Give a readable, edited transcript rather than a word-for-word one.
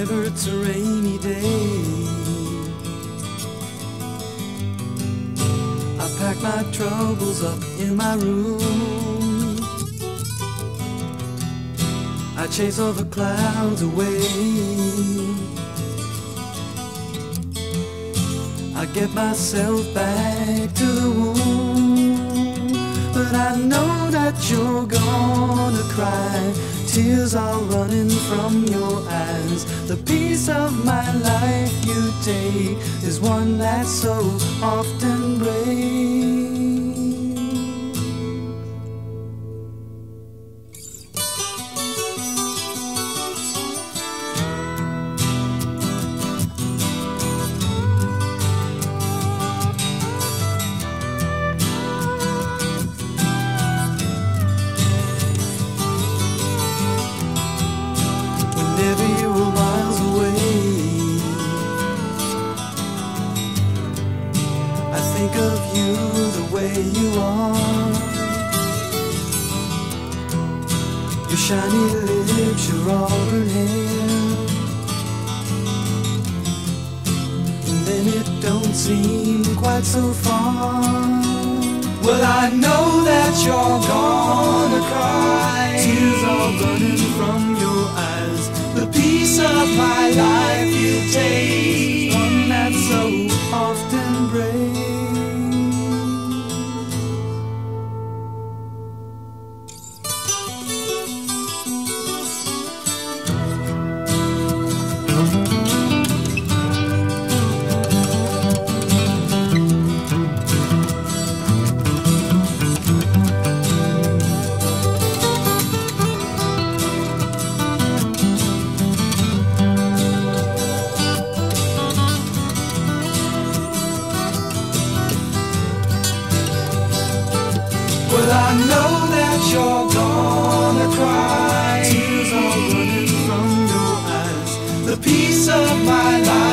whenever it's a rainy day, I pack my troubles up in my room. I chase all the clouds away. I get myself back to the womb. But I know that you're gonna cry. Tears are running from your eyes. The piece of my life you take is one that so often breaks. Whenever you were miles away, I think of you the way you are. Your shiny lips, your auburn hair, and then it don't seem quite so far. Well, I know that you're gonna cry. Tears are running from your eyes. The piece of my life you take, one that so often breaks. Well, I know that you're gonna cry. Tears are running from your eyes. The piece of my life